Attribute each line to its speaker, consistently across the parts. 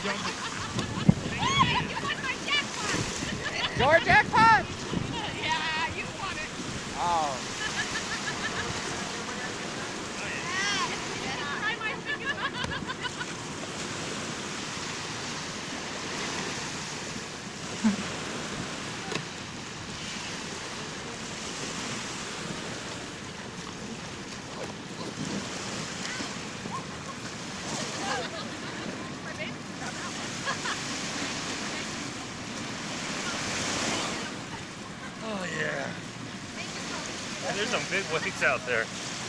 Speaker 1: Your jackpot?
Speaker 2: Yeah, you won it.
Speaker 1: Oh.
Speaker 2: Try my finger.
Speaker 3: Oh yeah. There's some big weights out there.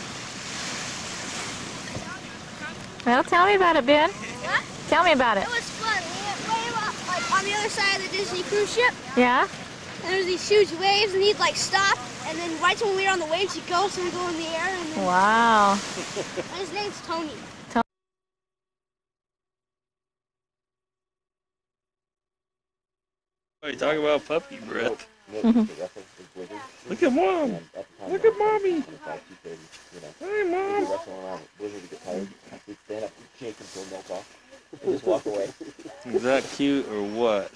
Speaker 4: Well, tell me about it, Ben.
Speaker 5: What?
Speaker 4: Tell me about it.
Speaker 5: It was fun. We went way up, like on the other side of the Disney cruise ship.
Speaker 4: Yeah?
Speaker 5: And there's these huge waves, and he'd like stop, and then right when we were on the waves, he'd go, so we go in the air. And then,
Speaker 4: Wow.
Speaker 5: and his name's Tony.
Speaker 3: Oh, you talk about puppy breath. Look at mom. Look at mommy. Hey, mom.
Speaker 1: Just walk away.
Speaker 3: Is that cute or what?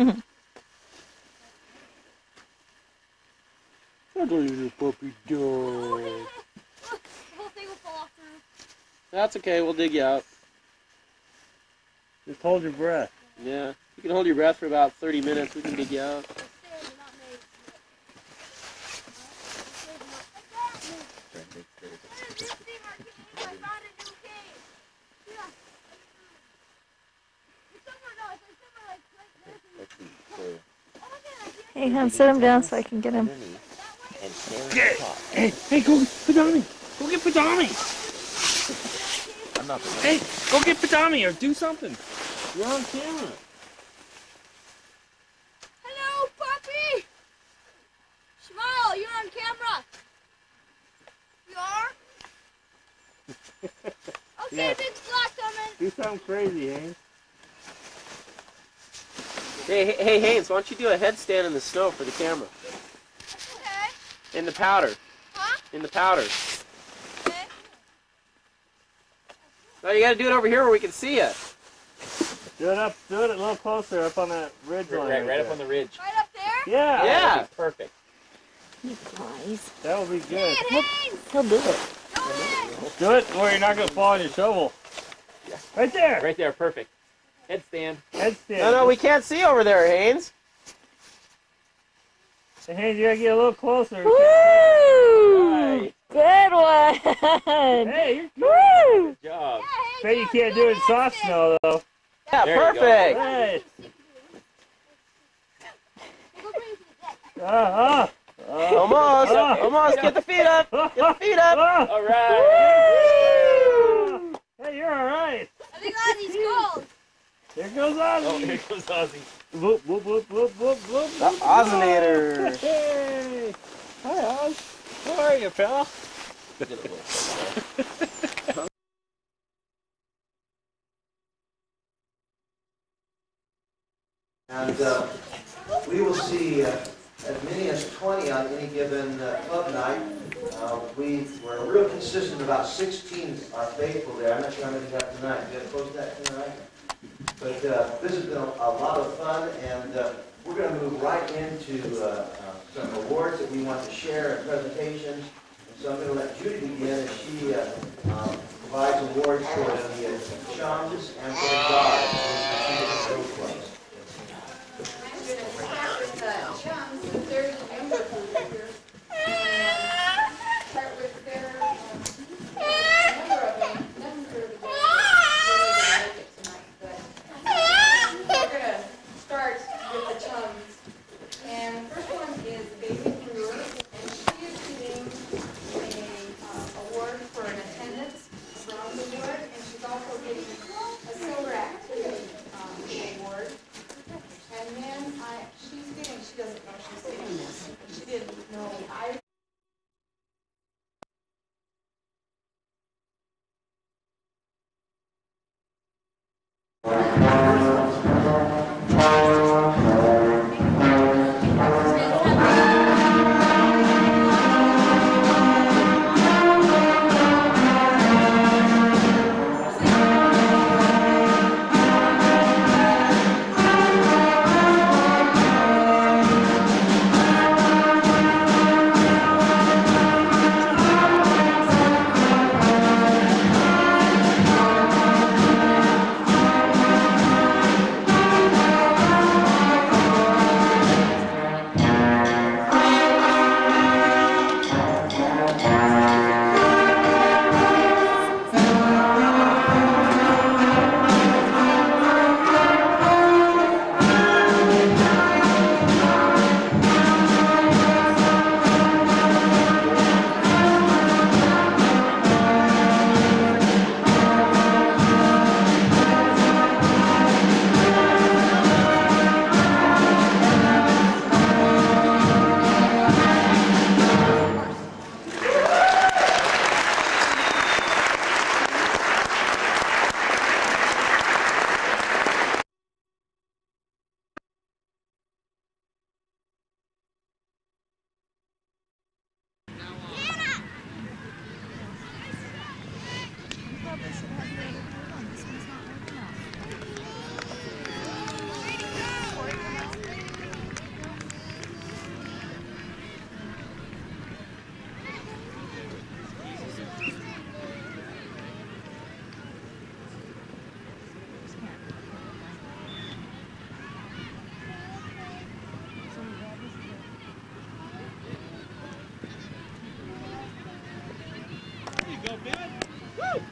Speaker 3: That little puppy dog.
Speaker 5: The whole thing will fall off the roof.
Speaker 1: That's okay, we'll dig you out.
Speaker 3: Just hold your breath.
Speaker 1: Yeah. You can hold your breath for about 30 minutes, we can dig you out.
Speaker 4: Hey, hon, sit him down so I can get him.
Speaker 3: Hey, go get Padami. Go get Padami.
Speaker 1: I'm not gonna.
Speaker 3: Hey, go get Padami or do something. You're on camera.
Speaker 5: Hello, puppy! Smile, you're on camera. You are? Okay,
Speaker 3: Yeah.
Speaker 5: big flock coming.
Speaker 3: Do something crazy, Haynes.
Speaker 1: Hey, Haynes, why don't you do a headstand in the snow for the camera?
Speaker 5: Okay.
Speaker 1: In the powder.
Speaker 5: Huh?
Speaker 1: In the powder.
Speaker 5: Okay.
Speaker 1: No, you gotta do it over here where we can see you.
Speaker 3: Do it a little closer up on that ridge line.
Speaker 1: Right up on the ridge.
Speaker 5: Right up there?
Speaker 3: Yeah.
Speaker 1: Yeah. Perfect.
Speaker 4: You guys.
Speaker 3: That will be good.
Speaker 4: He'll do it.
Speaker 5: Go ahead.
Speaker 3: Do it where you're not gonna fall on your shovel.
Speaker 1: Yeah. Right there. Right there, perfect. Headstand.
Speaker 3: Headstand.
Speaker 1: No, we can't see over there, Haynes.
Speaker 3: Hey, Haynes, you gotta get a little closer.
Speaker 4: Woo!
Speaker 1: Right.
Speaker 4: Good one.
Speaker 3: Hey, you're good.
Speaker 4: Woo!
Speaker 1: Good job.
Speaker 3: Bet you can't do it in soft snow though.
Speaker 1: Yeah, There you go. perfect.
Speaker 3: Right.
Speaker 1: Almost. Get the feet up. Get the feet up. All right.
Speaker 3: Hey, you're all right.
Speaker 5: I think Ozzy's cold.
Speaker 3: Here goes Ozzy.
Speaker 1: Oh, here goes Ozzy.
Speaker 3: Whoop, whoop, whoop, whoop, whoop, whoop.
Speaker 1: The Ozinator.
Speaker 3: Hey. Hi, Oz. How are you, pal?
Speaker 6: And we will see as many as 20 on any given club night. We're real consistent. About 16 are faithful there. I'm not sure how many we got tonight. We got close to that tonight. But this has been a lot of fun, and we're going to move right into some awards that we want to share and presentations. And so I'm going to let Judy begin as she provides awards for the chums and for the guards.
Speaker 2: Chums, if there's a younger group here, and start with their number of them, number of the make it tonight, but we're going to start with the chums. And the first one is Baby Brewer, and she is getting an award for an attendance, a bronze award, and she's also getting a silver activity award.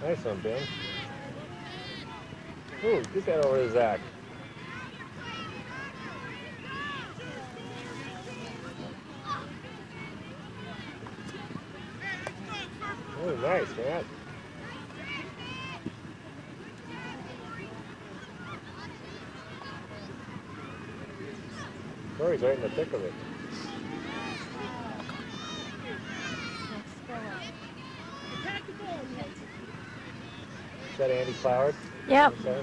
Speaker 3: Nice one, Ben. Ooh, get that over to Zach. Oh, nice, Matt. Corey's right in the thick of it. Is that Andy Cloward?
Speaker 4: Yep.
Speaker 3: Okay.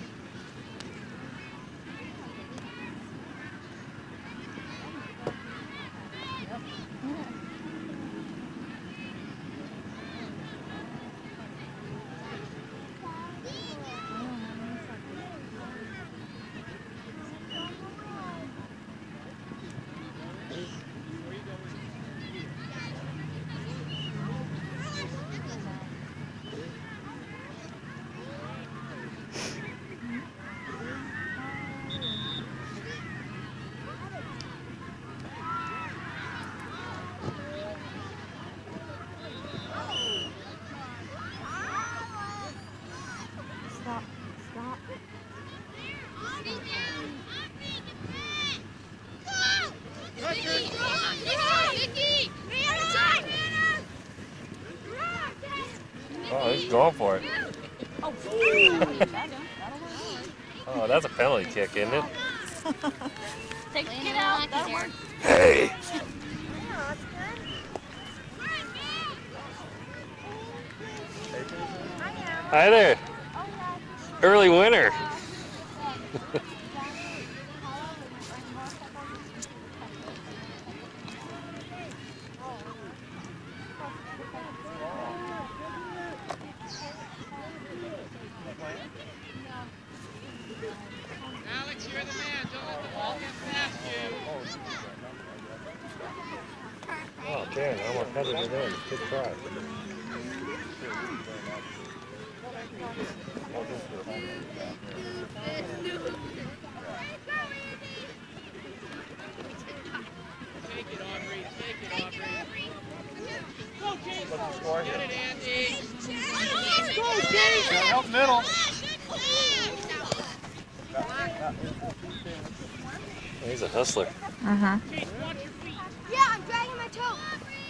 Speaker 4: Stop. Stop.
Speaker 3: Oh, he's going for it. Oh, that's a penalty kick, isn't it?
Speaker 5: Take the kid out. That'll work.
Speaker 3: Hey! Hi there. Early winner.
Speaker 7: Alex, you're the man. Don't let the ball get past you.
Speaker 3: Oh, Ben, I almost headed it in. Good try.
Speaker 7: Take it, Aubrey. Take it, Aubrey. Go, James. Get it, Andy. Go, James.
Speaker 8: Help middle.
Speaker 3: He's a hustler.
Speaker 4: Uh-huh.
Speaker 5: Yeah, I'm dragging my toe.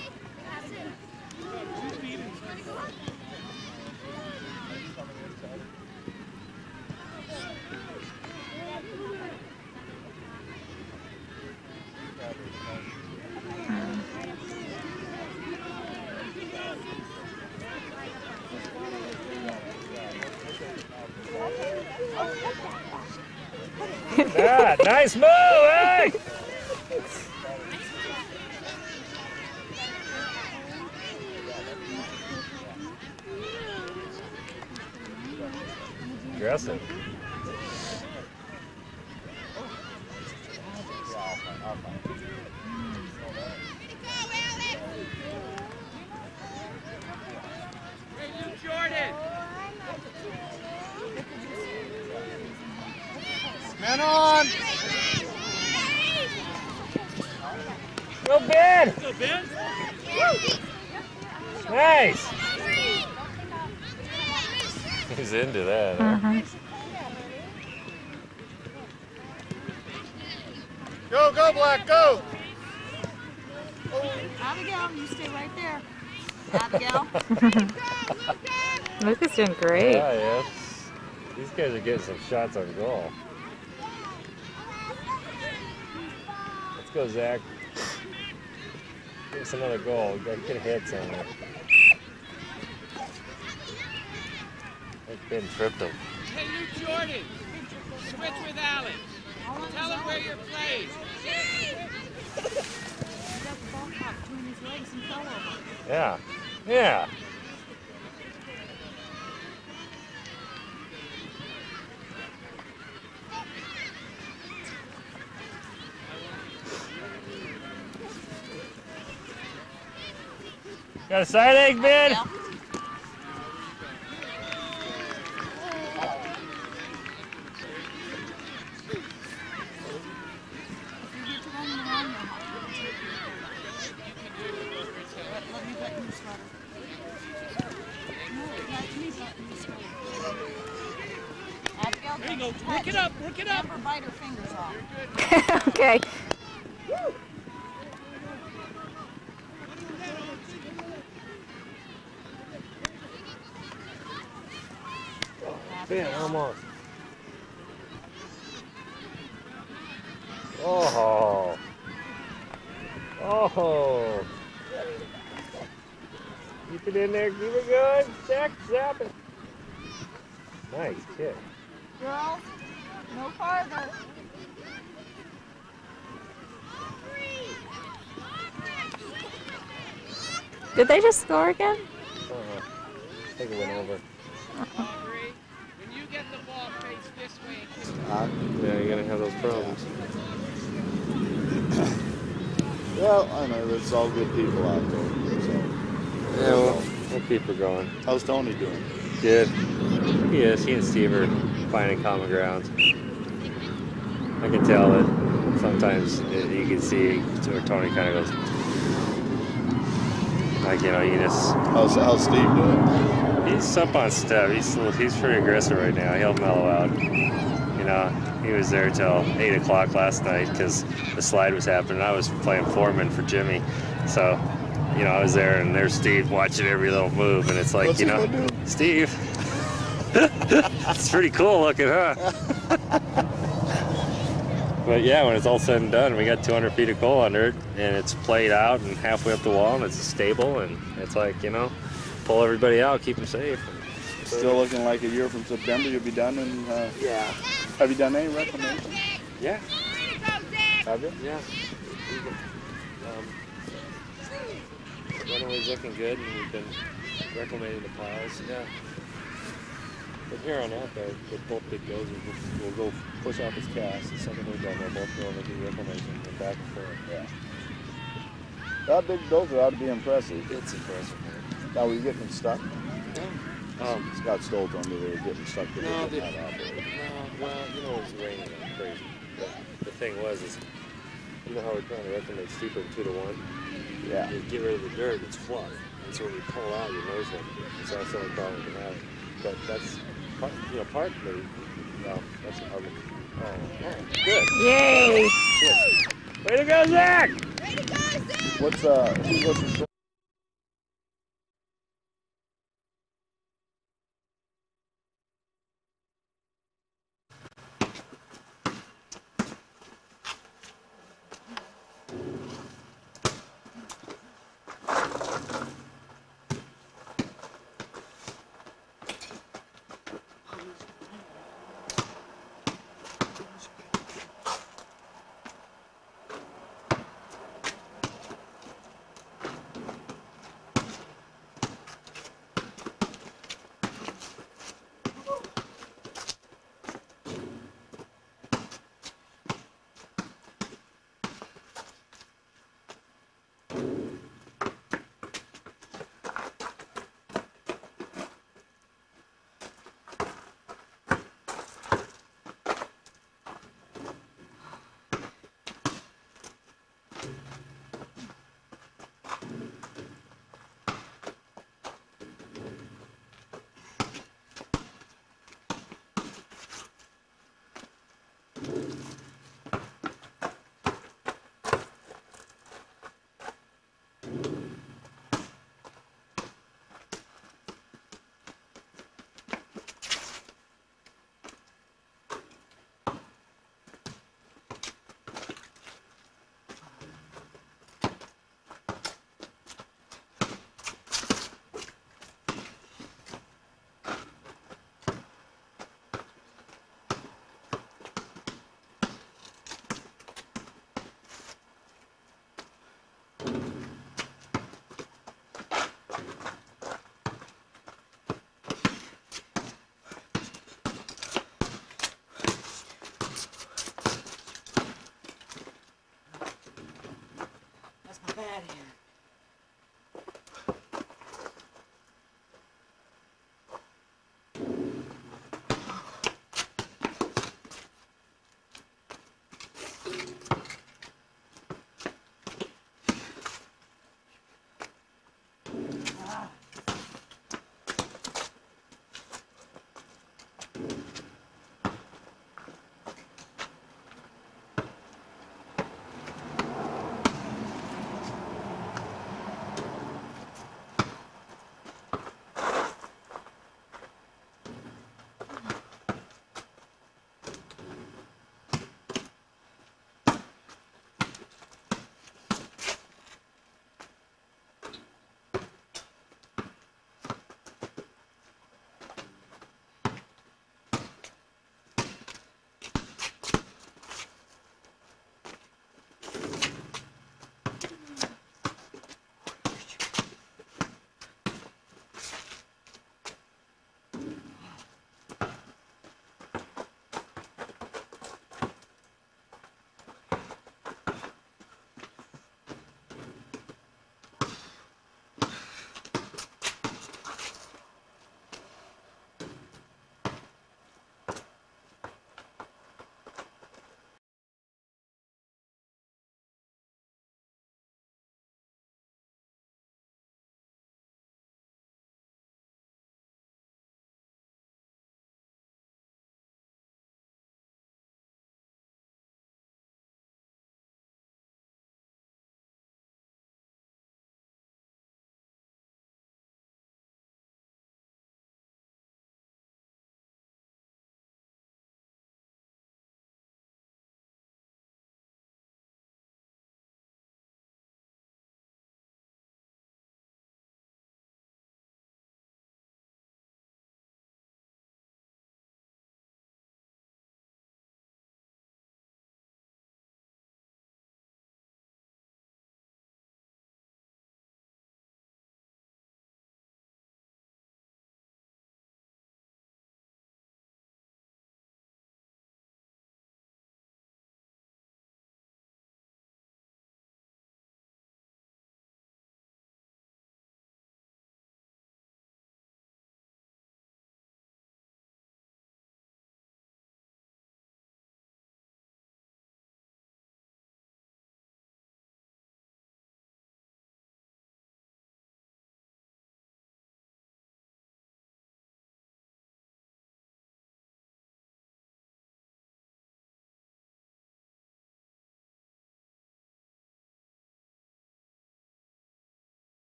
Speaker 3: Ah, nice move, hey! Aggressive.
Speaker 7: Hey, Luke Jordan.
Speaker 8: Men on.
Speaker 3: Go, Ben!
Speaker 7: Go, Ben.
Speaker 3: Nice! He's into that, huh?
Speaker 4: Uh-huh.
Speaker 8: Go, go, Black, go.
Speaker 9: Abigail, you stay right there. Abigail.
Speaker 4: Lucas doing great.
Speaker 3: Yeah, yes. These guys are getting some shots on goal. Let's go, Zach. Give us another goal. We gotta get hits on there. That Ben tripped him.
Speaker 7: Hey, Luke Jordan. Switch with Alex. Tell him where you're playing.
Speaker 3: Yeah. Yeah. Got a side egg, Ben?
Speaker 9: Let me button your sweater. No, not me button your sweater. Well,
Speaker 7: There you go. Work it up. Work it up.
Speaker 9: never bite her fingers off.
Speaker 4: Okay.
Speaker 3: Man, almost. Oh. Oh. Keep it in there. Keep it good. Zap it. Nice kick.
Speaker 9: Girls, no farther.
Speaker 4: Did they just score again?
Speaker 3: I think it went over.
Speaker 7: Aubrey, when you get the ball, face this way.
Speaker 3: Yeah, you're gonna have those problems.
Speaker 8: Well, I know there's all good people out there. So.
Speaker 3: Yeah, we'll keep her going.
Speaker 8: How's Tony doing?
Speaker 3: Good. He is. He and Steve are finding common ground. I can tell that sometimes you can see where Tony kind of goes, like, you know, you just.
Speaker 8: How's Steve doing?
Speaker 3: He's up on step. He's pretty aggressive right now. He'll mellow out. You know, he was there till 8 o'clock last night because the slide was happening. I was playing foreman for Jimmy, so. You know, I was there, and there's Steve watching every little move, and it's like,
Speaker 8: What's
Speaker 3: you know, Steve, it's pretty cool looking, huh? But yeah, when it's all said and done, we got 200 feet of coal under it, and it's played out and halfway up the wall, and it's stable, and it's like, you know, pull everybody out, keep them safe.
Speaker 8: Still looking like a year from September you'll be done, and
Speaker 3: Yeah.
Speaker 8: have you done any reclamation?
Speaker 3: Yeah.
Speaker 8: Have you?
Speaker 3: Yeah. Runaway's looking good, and we've been reclamating the piles. Yeah. From here on out, though, with both big dozers, we'll go push off his cast. The second we're done, they'll both go and do reclamation and back and forth.
Speaker 8: Yeah. That big dozer ought to be impressive.
Speaker 3: It's impressive, man.
Speaker 8: Now, were you getting them stuck?
Speaker 3: No.
Speaker 8: Scott Stoll told me they were getting stuck.
Speaker 3: No, well, you know, it was raining like crazy. The thing was, is you know how we're trying to reclamate steeper than 2 to 1?
Speaker 8: Yeah.
Speaker 3: You get rid of the dirt, it's fluff. And so when you pull out, your nose won't get it. So that's the only problem with that. But that's, partly, that's our, good.
Speaker 4: Yay!
Speaker 3: Good. Way to go, Zach!
Speaker 8: What's the